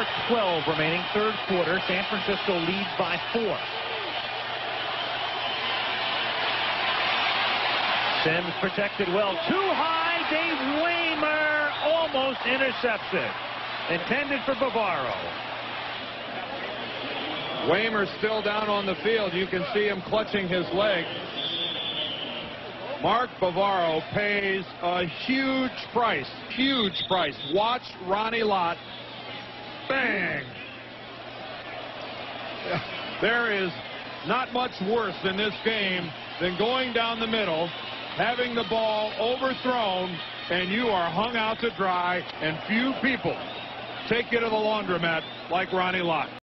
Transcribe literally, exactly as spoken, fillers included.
four twelve remaining, third quarter. San Francisco leads by four. Sims protected well. Too high. Dave Waymer almost intercepted. Intended for Bavaro. Waymer still down on the field. You can see him clutching his leg. Mark Bavaro pays a huge price. Huge price. Watch Ronnie Lott. Bang! There is not much worse in this game than going down the middle, having the ball overthrown, and you are hung out to dry, and few people take you to the laundromat like Ronnie Lott.